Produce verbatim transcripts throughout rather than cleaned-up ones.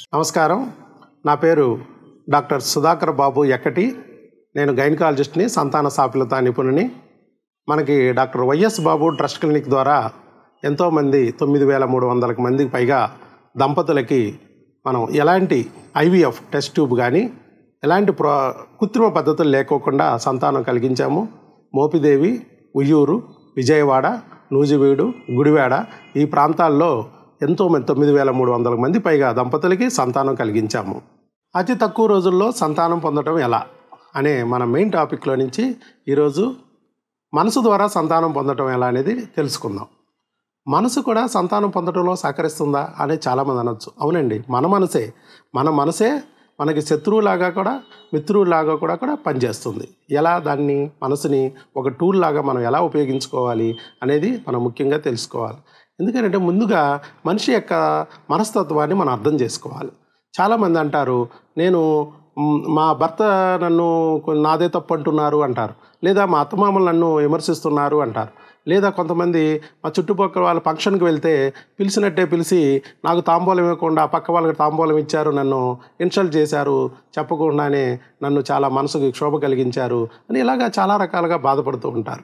నమస్కారం. నా పేరు డాక్టర్ సుధాకర్ బాబు ఎక్కటి. నేను గైనకాలజిస్ట్ని, సంతాన సాఫల్యత నిపుణుని. మనకి doctor YS Babu trust clinic ద్వారా ఎంతోమంది తొమ్మిది వేల మూడు వందల మందికి పైగా దంపతులకి మనం ఎలాంటి ఐవీఎఫ్ టెస్ట్ ట్యూబ్ కానీ ఎలాంటి ప్రో కృత్రిమ పద్ధతులు లేకోకుండా సంతానం కలిగించాము. మోపిదేవి, ఉయ్యూరు, విజయవాడ, నూజివీడు, గుడివాడ ఈ ప్రాంతాల్లో ఎంతోమంది తొమ్మిది వేల మూడు వందల మంది పైగా దంపతులకి సంతానం కలిగించాము. అతి తక్కువ రోజుల్లో సంతానం పొందడం ఎలా అనే మన మెయిన్ టాపిక్లో నుంచి ఈరోజు మనసు ద్వారా సంతానం పొందడం ఎలా అనేది తెలుసుకుందాం. మనసు కూడా సంతానం పొందడంలో సహకరిస్తుందా అనేది చాలామంది అనొచ్చు. అవునండి, మన మనసే మన మనసే మనకి శత్రువులాగా కూడా మిత్రువులాగా కూడా కూడా పనిచేస్తుంది. ఎలా దాన్ని మనసుని ఒక టూల్ లాగా మనం ఎలా ఉపయోగించుకోవాలి అనేది మనం ముఖ్యంగా తెలుసుకోవాలి. ఎందుకంటే ముందుగా మనిషి యొక్క మనస్తత్వాన్ని మనం అర్థం చేసుకోవాలి. చాలామంది అంటారు, నేను మా భర్త నన్ను నాదే తప్పు అంటున్నారు అంటారు, లేదా మా అత్తమామలు నన్ను విమర్శిస్తున్నారు అంటారు, లేదా కొంతమంది మా చుట్టుపక్కల వాళ్ళ ఫంక్షన్కి వెళ్తే పిలిచినట్టే పిలిచి నాకు తాంబూలం ఇవ్వకుండా పక్క వాళ్ళకి తాంబూలం ఇచ్చారు, నన్ను ఇన్సల్ట్ చేశారు, చెప్పకుండానే నన్ను చాలా మనసుకు క్షోభ కలిగించారు అని ఇలాగా చాలా రకాలుగా బాధపడుతూ ఉంటారు.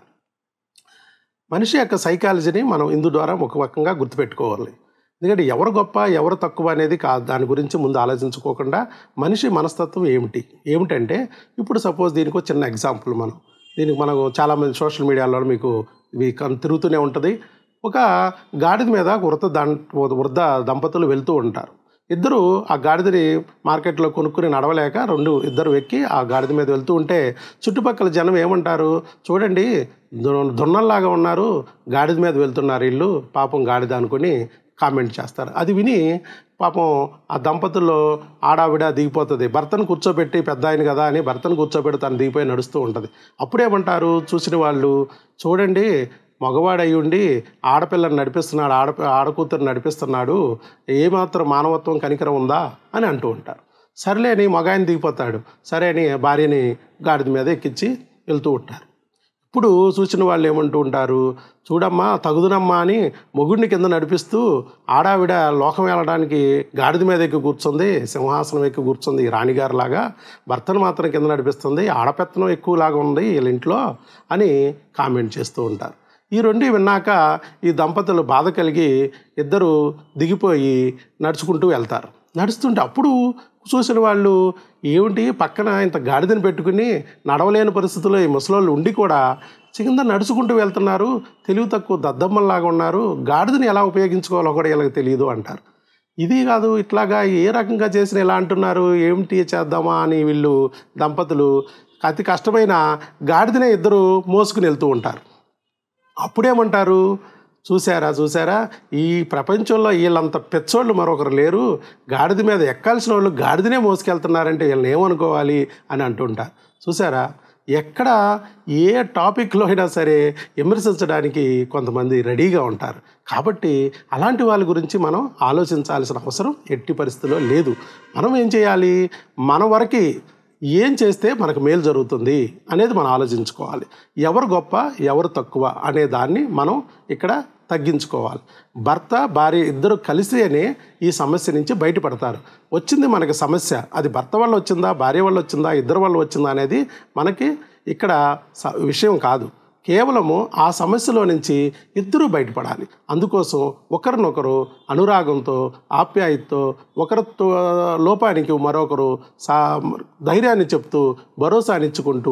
మనిషి యొక్క సైకాలజీని మనం ఇందు ద్వారా ఒక రకంగా గుర్తుపెట్టుకోవాలి. ఎందుకంటే ఎవరు గొప్ప ఎవరు తక్కువ అనేది కాదు, దాని గురించి ముందు ఆలోచించుకోకుండా మనిషి మనస్తత్వం ఏమిటి ఏమిటంటే ఇప్పుడు సపోజ్ దీనికి ఒక చిన్న ఎగ్జాంపుల్. మనం దీనికి మనం చాలామంది సోషల్ మీడియాలో మీకు ఇవి తిరుగుతూనే ఉంటుంది. ఒక గాడిద మీద వృద్ధ దా వృద్ధ దంపతులు వెళ్తూ ఉంటారు. ఇద్దరు ఆ గాడిదని మార్కెట్లో కొనుక్కుని నడవలేక రెండు ఇద్దరు ఎక్కి ఆ గాడిద మీద వెళ్తూ ఉంటే చుట్టుపక్కల జనం ఏమంటారు, చూడండి దున్నల్లాగా ఉన్నారు, గాడిద మీద వెళ్తున్నారు వీళ్ళు, పాపం గాడిద అనుకుని కామెంట్ చేస్తారు. అది విని పాపం ఆ దంపతుల్లో ఆడావిడ దిగిపోతుంది. భర్తను కూర్చోబెట్టి పెద్ద ఆయన కదా అని భర్తను కూర్చోబెట్టి తను దిగిపోయి నడుస్తూ ఉంటుంది. అప్పుడేమంటారు చూసిన వాళ్ళు, చూడండి మగవాడై ఉండి ఆడపిల్లని నడిపిస్తున్నాడు, ఆడ ఆడకూతురు నడిపిస్తున్నాడు, ఏమాత్రం మానవత్వం కనికరం ఉందా అని అంటూ ఉంటారు. సర్లే అని మగాయని దిగిపోతాడు, సరే అని భార్యని గాడిద మీద ఎక్కించి వెళ్తూ ఉంటారు. ఇప్పుడు చూసిన వాళ్ళు ఏమంటూ ఉంటారు, చూడమ్మా తగుదునమ్మా అని మొగుడిని కింద నడిపిస్తూ ఆడావిడ లోకం వెళ్ళడానికి గాడిద మీద ఎక్కి కూర్చుంది, సింహాసనం ఎక్కి కూర్చుంది రాణిగారిలాగా, భర్తను మాత్రం కింద నడిపిస్తుంది, ఆడపెత్తనం ఎక్కువలాగా ఉంది వీళ్ళ ఇంట్లో అని కామెంట్ చేస్తూ ఉంటారు. ఈ రెండు విన్నాక ఈ దంపతులు బాధ కలిగి ఇద్దరు దిగిపోయి నడుచుకుంటూ వెళ్తారు. నడుస్తుంటే అప్పుడు చూసిన వాళ్ళు, ఏమిటి పక్కన ఇంత గాడిదని పెట్టుకుని నడవలేని పరిస్థితుల్లో ఈ ముసలోళ్ళు ఉండి కూడా కింద నడుచుకుంటూ వెళ్తున్నారు, తెలివి తక్కువ దద్దమ్మల్లాగా ఉన్నారు, గాడిదని ఎలా ఉపయోగించుకోవాలో కూడా వీళ్ళకి తెలియదు అంటారు. ఇది కాదు, ఇట్లాగా ఏ రకంగా చేసిన ఇలా అంటున్నారు, ఏమిటి చేద్దామా అని వీళ్ళు దంపతులు అతి కష్టమైన గాడిదనే ఇద్దరు మోసుకుని వెళ్తూ ఉంటారు. అప్పుడేమంటారు, చూసారా చూసారా ఈ ప్రపంచంలో వీళ్ళంత పెచ్చోళ్ళు మరొకరు లేరు, గాడిద మీద ఎక్కాల్సిన వాళ్ళు గాడిదనే మోసుకెళ్తున్నారంటే వీళ్ళని ఏమనుకోవాలి అని అంటుంటారు. చూసారా, ఎక్కడ ఏ టాపిక్లో అయినా సరే విమర్శించడానికి కొంతమంది రెడీగా ఉంటారు. కాబట్టి అలాంటి వాళ్ళ గురించి మనం ఆలోచించాల్సిన అవసరం ఎట్టి పరిస్థితుల్లో లేదు. మనం ఏం చేయాలి, మన వరకు ఏం చేస్తే మనకు మేలు జరుగుతుంది అనేది మనం ఆలోచించుకోవాలి. ఎవరు గొప్ప ఎవరు తక్కువ అనే దాన్ని మనం ఇక్కడ తగ్గించుకోవాలి. భర్త భార్య ఇద్దరు కలిసి అనే ఈ సమస్య నుంచి బయటపడతారు. వచ్చింది మనకి సమస్య, అది భర్త వల్ల వచ్చిందా భార్య వల్ల వచ్చిందా ఇద్దరు వల్ల వచ్చిందా అనేది మనకి ఇక్కడ విషయం కాదు. కేవలము ఆ సమస్యలో నుంచి ఇద్దరూ బయటపడాలి. అందుకోసం ఒకరినొకరు అనురాగంతో ఆప్యాయతతో ఒకరితో లోపానికి మరొకరు సా ధైర్యాన్ని చెప్తూ భరోసానిచ్చుకుంటూ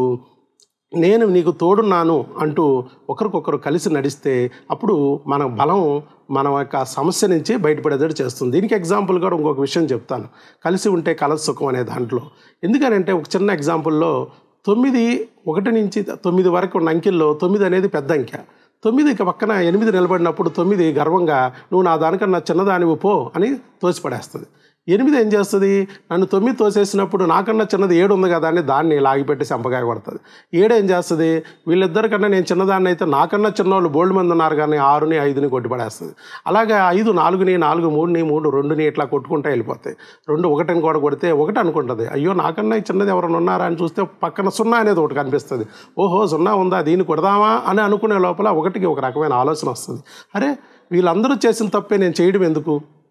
నేను నీకు తోడున్నాను అంటూ ఒకరికొకరు కలిసి నడిస్తే అప్పుడు మన బలం మన యొక్క సమస్య నుంచి బయటపడేటట్టు చేస్తుంది. దీనికి ఎగ్జాంపుల్ కూడా ఇంకొక విషయం చెప్తాను, కలిసి ఉంటే కలసి సుఖం అనే దాంట్లో. ఎందుకనంటే ఒక చిన్న ఎగ్జాంపుల్లో తొమ్మిది ఒకటి నుంచి తొమ్మిది వరకు ఉన్న అంకెల్లో తొమ్మిది అనేది పెద్ద అంకె. తొమ్మిదికి పక్కన ఎనిమిది నిలబడినప్పుడు తొమ్మిది గర్వంగా నువ్వు నా దానికన్నా చిన్నదానివి పో అని తోసిపడేస్తుంది. ఎనిమిది ఏం చేస్తుంది, నన్ను తొమ్మిది తోసేసినప్పుడు నాకన్నా చిన్నది ఏడు ఉంది కదా అని దాన్ని లాగిపెట్టి చెంపకాయ కొడుతుంది. ఏడు ఏం చేస్తుంది, వీళ్ళిద్దరికన్నా నేను చిన్నదాన్ని అయితే నాకన్నా చిన్నవాళ్ళు బోల్డ్ మంది ఉన్నారు కానీ ఆరుని ఐదుని కొట్టిపడేస్తుంది. అలాగే ఐదు నాలుగుని నాలుగు మూడుని మూడు రెండుని ఇట్లా కొట్టుకుంటూ వెళ్ళిపోతాయి. రెండు ఒకటిని కూడా కొడితే ఒకటి అనుకుంటుంది, అయ్యో నాకన్నా చిన్నది ఎవరైనా ఉన్నారా అని చూస్తే పక్కన సున్నా అనేది ఒకటి కనిపిస్తుంది. ఓహో సున్నా ఉందా దీన్ని కొడదామా అని అనుకునే లోపల ఒకటికి ఒక రకమైన ఆలోచన వస్తుంది, అరే వీళ్ళందరూ చేసిన తప్పే నేను చేయడం ఎందుకు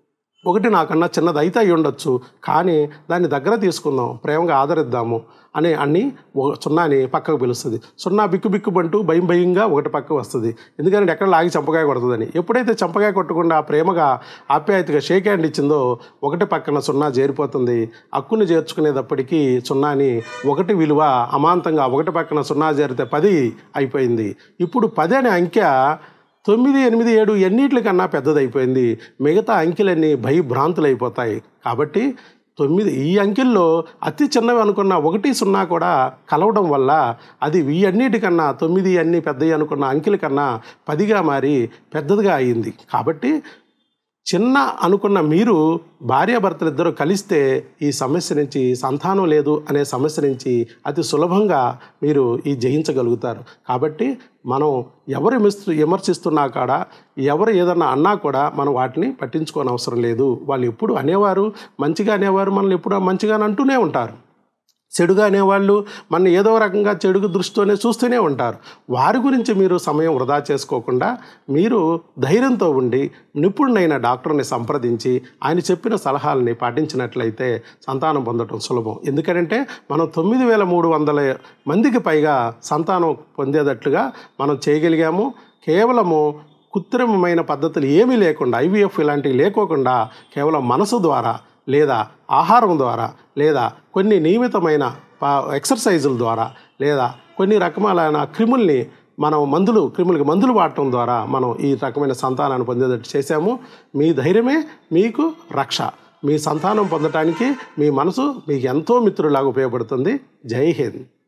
ఒకటి నాకన్నా చిన్నది అయితే అయి ఉండొచ్చు, కానీ దాన్ని దగ్గర తీసుకుందాం, ప్రేమగా ఆదరిద్దాము అని అన్ని సున్నాని పక్కకు పిలుస్తుంది. సున్నా బిక్కు బిక్కుబంటూ భయం భయంగా ఒకటి పక్కకు వస్తుంది, ఎందుకంటే ఎక్కడ లాగి చంపకాయ కొడుతుందని. ఎప్పుడైతే చంపకాయ కొట్టకుండా ప్రేమగా ఆప్యాయతగా షేక్ హ్యాండ్ ఇచ్చిందో ఒకటి పక్కన సున్నా చేరిపోతుంది. హక్కుని చేర్చుకునేటప్పటికీ సున్నాని ఒకటి విలువ అమాంతంగా ఒకటి పక్కన సున్నా చేరితే పది అయిపోయింది. ఇప్పుడు పది అనే అంకె తొమ్మిది ఎనిమిది ఏడు ఎన్నిటికన్నా పెద్దదైపోయింది. మిగతా అంకెలన్నీ భయభ్రాంతులు అయిపోతాయి. కాబట్టి తొమ్మిది ఈ అంకెల్లో అతి చిన్నవి అనుకున్న ఒకటి సున్నా కూడా కలవడం వల్ల అది ఈ అన్నిటికన్నా తొమ్మిది అన్ని పెద్దవి అనుకున్న అంకెల కన్నా పదిగా మారి పెద్దదిగా అయింది. కాబట్టి చిన్న అనుకున్న మీరు భార్యాభర్తలు ఇద్దరు కలిస్తే ఈ సమస్య నుంచి, సంతానం లేదు అనే సమస్య నుంచి అతి సులభంగా మీరు ఈ జయించగలుగుతారు. కాబట్టి మనం ఎవరు విమర్శ విమర్శిస్తున్నా కాడ, ఎవరు ఏదన్నా అన్నా కూడా మనం వాటిని పట్టించుకోని అవసరం లేదు. వాళ్ళు ఎప్పుడు అనేవారు మంచిగా అనేవారు, మనల్ని ఎప్పుడు మంచిగా అంటూనే ఉంటారు. చెడుగా అనేవాళ్ళు మన ఏదో రకంగా చెడుగు దృష్టితోనే చూస్తూనే ఉంటారు. వారి గురించి మీరు సమయం వృధా చేసుకోకుండా మీరు ధైర్యంతో ఉండి నిపుణుడైన డాక్టర్ని సంప్రదించి ఆయన చెప్పిన సలహాలని పాటించినట్లయితే సంతానం పొందడం సులభం. ఎందుకంటే మనం తొమ్మిది వేల మూడు వందల మందికి పైగా సంతానం పొందేటట్లుగా మనం చేయగలిగాము. కేవలము కృత్రిమమైన పద్ధతులు ఏమీ లేకుండా, ఐవీఎఫ్ ఇలాంటివి లేకోకుండా కేవలం మనసు ద్వారా లేదా ఆహారం ద్వారా లేదా కొన్ని నియమితమైన ఎక్సర్సైజుల ద్వారా లేదా కొన్ని రకమైన క్రిముల్ని మనం మందులు క్రిములకి మందులు వాడటం ద్వారా మనం ఈ రకమైన సంతానాన్ని పొందేటట్టు చేశాము. మీ ధైర్యమే మీకు రక్ష. మీ సంతానం పొందటానికి మీ మనసు మీకు ఎంతో మిత్రులాగా ఉపయోగపడుతుంది. జై హింద్.